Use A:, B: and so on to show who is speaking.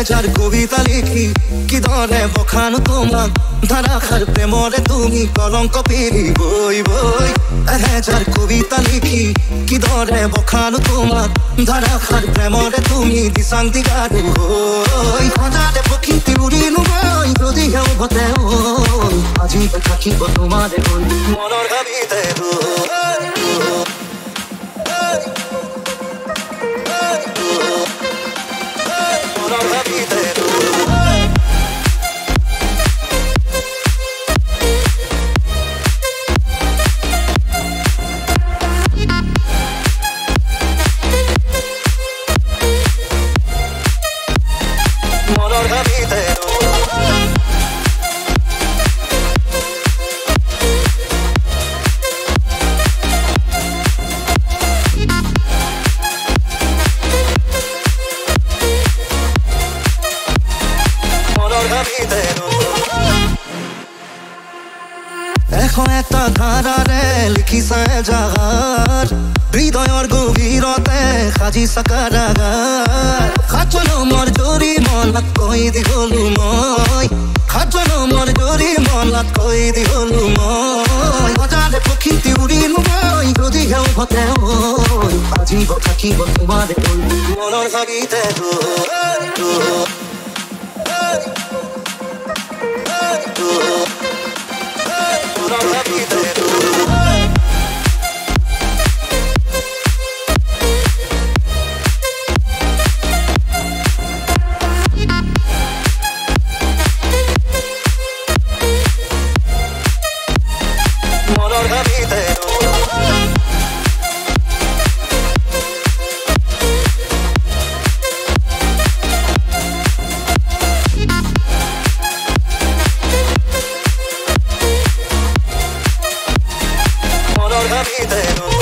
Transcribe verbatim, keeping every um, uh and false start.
A: এহেজাৰ কবিতা লিখি কিদৰে বখানো তোমাক ধাৰাসাৰ প্ৰেমৰে তুমি কলংক পিৰি বৈ বৈ এহেজাৰ কবিতা লিখি কিদৰে বখানো তোমাক ধাৰাসাৰ প্ৰেমৰে তুমি দিচাং দিগাৰু হৈ সদাতে প্ৰকৃতি উৰিলো মই যদিহে উভতে হৈ আজি থাকিব তোমাৰে হৈ মনৰ ভাবিতে এখন একটা ধারারে লিখিছে জাগার হৃদয়ৰ গভীৰতে সাজিছা কাৰাগাৰ সাত জনমৰ জৰি মনত কৈ দিহলো মই সাত জনমৰ জৰি মনত কৈ দিহলো মই সদাতে প্ৰকৃতি উৰিলো মই যদিহে উভতে হৈ আজি থাকিব তোমাৰে মনৰ ভাবিতে Te